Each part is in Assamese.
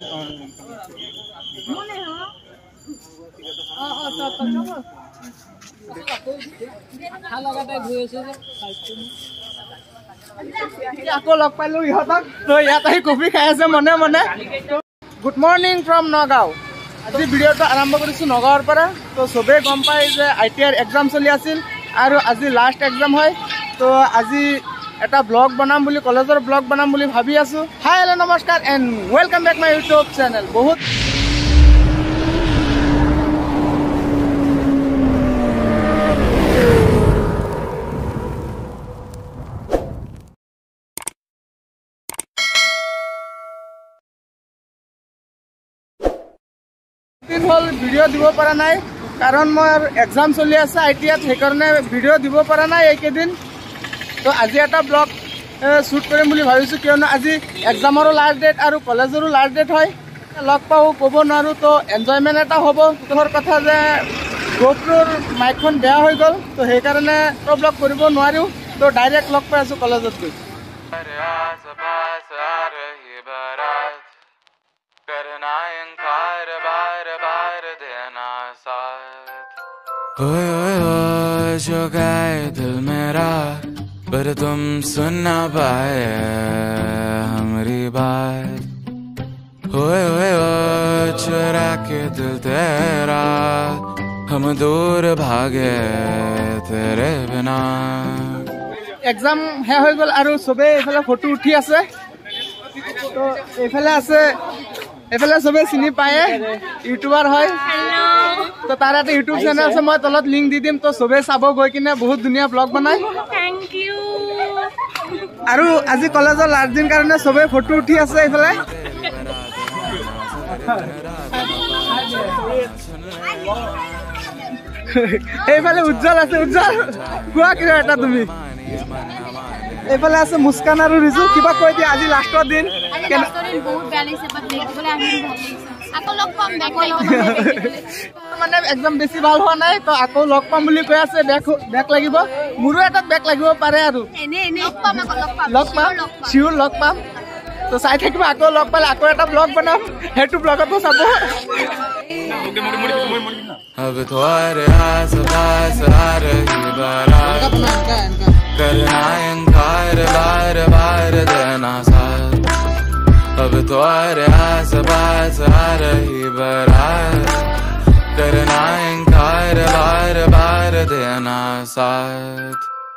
আকৌ লগ পাইলো ইহঁতক তো ইয়াত আহি কফি খাই আছে মনে মনে গুড মৰ্নিং ফ্ৰম নগাঁও আজি ভিডিঅ'টো আৰম্ভ কৰিছোঁ নগাঁৱৰ পৰা তো চবেই গম পায় যে ITR এক্সাম চলি আছিল আৰু আজি লাষ্ট এক্সাম হয় তো আজি এটা ব্লগ বনাম বুলি কলেজৰ ব্লগ বনাম বুলি ভাবি আছোঁ হাই হেল্ল' নমস্কাৰ and welcome back my YouTube channel বহুত দিন হল ভিডিঅ' দিব পৰা নাই কাৰণ মোৰ এক্সাম চলি আছে ITR সেইকাৰণে ভিডিঅ' দিব পৰা নাই এইকেইদিন তো আজি এটা ব্লগ শ্বুট কৰিম বুলি ভাবিছোঁ কিয়নো আজি এক্সামৰো লাষ্ট ডেট আৰু কলেজৰো লাষ্ট ডেট হয় লগ পাওঁ ক'ব নোৱাৰোঁ তো এনজয়মেণ্ট এটা হ'ব তোৰ কথা যে GoProৰ মাইকখন বেয়া হৈ গ'ল তো সেইকাৰণে তো ব্লগ কৰিব নোৱাৰোঁ তো ডাইৰেক্ট লগ পাই আছোঁ কলেজত গৈ जो गए दिल मेरा पर तुम सुन ना पाए हमारी बात होए चुरा के दिल तेरा हम दूर भागे तेरे बिना एग्जाम শেষ হৈ গ'ল আৰু সবে এফালে ফটো উঠি আছে তো এফালে সবে চিনি পায় ইউটিউবাৰ হয় তো তাৰ এটা ইউটিউব চেনেল আছে মই তলত লিংক দি দিম তো সবে চাব গৈ কিনে বহুত ধুনীয়া ব্লগ বনায় থ্যাংক ইউ আৰু আজি কলেজৰ লাষ্ট দিন কাৰণে সবে ফটো উঠি আছে এফালে এইফালে উজ্জ্বল আছে উজ্জ্বল কোৱা কিবা এটা তুমি এইফালে আছে মুস্কান আৰু ৰিজু কিবা কৈ দিয়া আজি লাষ্টৰ দিন বহুত বেয়া লাগিছে বাট দেখিবলৈ আমি ভাল লাগিছে আকৌ লগ পাম মানে একদম বেছি ভাল হোৱা নাই তো আকৌ লগ পাম বুলি কৈ আছে বেক লাগিব মোৰো এটা বেক লাগিব পাৰে আৰু লগ পাম চিউৰ লগ পাম তো চাই থাকিব আকৌ লগ পালে আকৌ এটা ব্লগ বনাম সেইটো ব্লগতো চাব अब तुम्हारे आस-पास आ रही बारात करना इनकार बार बार देना साथ अब तुम्हारे आस-पास आ रही बारात करना इनकार बार बार देना साथ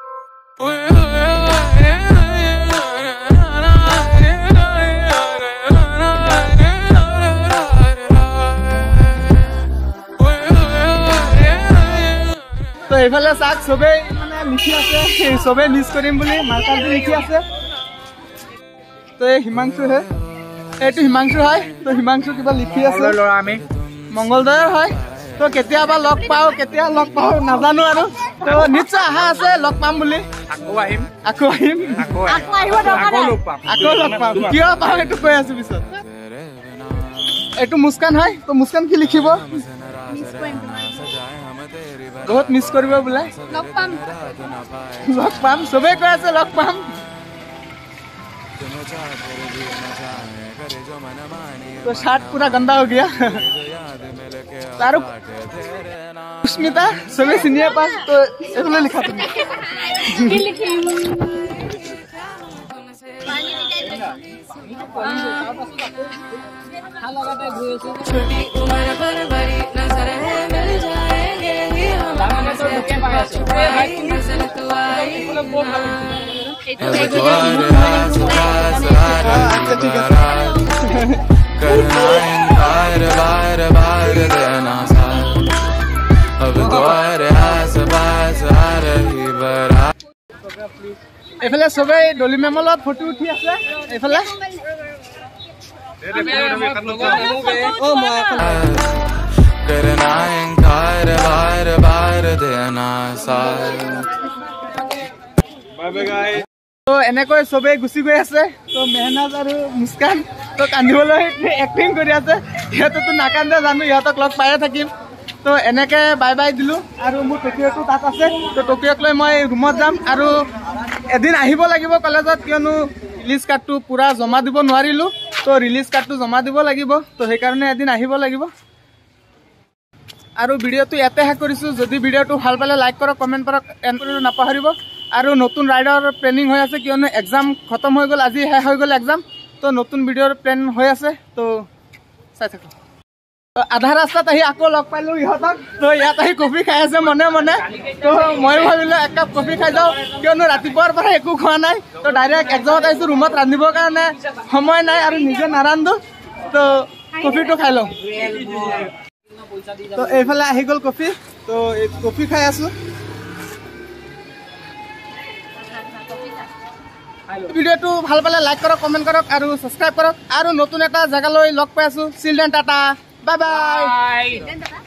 তো এইফালে চাক সবেই মানে লিখি আছে সবেই মিছ কৰিম বুলি মাৰ্কাৰ দি লিখি আছে তো এই হিমাংশু হে এইটো হিমাংশু হয় তো হিমাংশু কিবা লিখি আছে ল'ৰা আমি মংগলদয়ৰ হয় তো কেতিয়াবা লগ পাওঁ কেতিয়া লগ পাওঁ নাজানো আৰু তো নিশ্চয় আশা আছে লগ পাম বুলি আকৌ আহিম লগ পাম কিয় পাওঁ এইটো কৈ আছো পিছত এইটো মুস্কান হয় তো মুস্কান কি লিখিব বহুত মিছ কৰিব বোলে লগ পাম সবেই কৈ আছে লগ পাম तो शर्ट पूरा गंदा हो गया तारू सुष्मिता सभी सीनियर पास तो इसलिए लिखा तुमने छोटी उम्र पर बड़ी नजर है मिल जाएंगे ही हम नजर तू आई करना इनकार बार बार देना साथ अब तुम्हारे आस-पास आ रही बारात এফালে সবে ডলি মেমৰ লগত ফটো উঠি আছে এফালে करना इनकार बार बार देना साथ তো এনেকৈ সবেই গুচি গৈ আছে তো মেহনাজ আৰু মুস্কান তো কান্দিবলৈ এক্টিং কৰি আছে ইহঁতেতো নাকান্দে জানো ইহঁতক লগ পায়ে থাকিম তো এনেকৈ বাই বাই দিলোঁ আৰু মোৰ টকিঅ'টো তাত আছে তো টকিঅ'ক লৈ মই ৰুমত যাম আৰু এদিন আহিব লাগিব কলেজত কিয়নো লিষ্ট কাৰ্ডটো পূৰা জমা দিব নোৱাৰিলোঁ তো ৰিলিজ কাৰ্ডটো জমা দিব লাগিব তো সেইকাৰণে এদিন আহিব লাগিব আৰু ভিডিঅ'টো ইয়াতে শেষ কৰিছোঁ যদি ভিডিঅ'টো ভাল পালে লাইক কৰক কমেণ্ট কৰক এণ্ড কৰিব নাপাহৰিব আৰু নতুন ৰাইডৰ প্লেনিং হৈ আছে কিয়নো এক্সাম খতম হৈ গ'ল আজি শেষ হৈ গ'ল এক্সাম তো নতুন ভিডিঅ'ৰ প্লেন হৈ আছে তো চাই থাকক আধা ৰাস্তাত আহি আকৌ লগ পালোঁ ইহঁতক তো ইয়াত আহি কফি খাই আছে মনে মনে তো ময়ো ভাবিলোঁ এক কাপ কফি খাই যাওঁ কিয়নো ৰাতিপুৱাৰ পৰা একো খোৱা নাই তো ডাইৰেক্ট এক্সামত আহিছোঁ ৰুমত ৰান্ধিবৰ কাৰণে সময় নাই আৰু নিজে নাৰান্ধো তো কফিটো খাই লওঁ তো এইফালে আহি গ'ল কফি তো কফি খাই আছোঁ ভিডিঅ'টো ভাল পালে লাইক কৰক কমেণ্ট কৰক আৰু ছাবস্ক্ৰাইব কৰক আৰু নতুন এটা জেগালৈ লগ পাই আছোঁ চিলড্ৰেন টাটা বাই বাই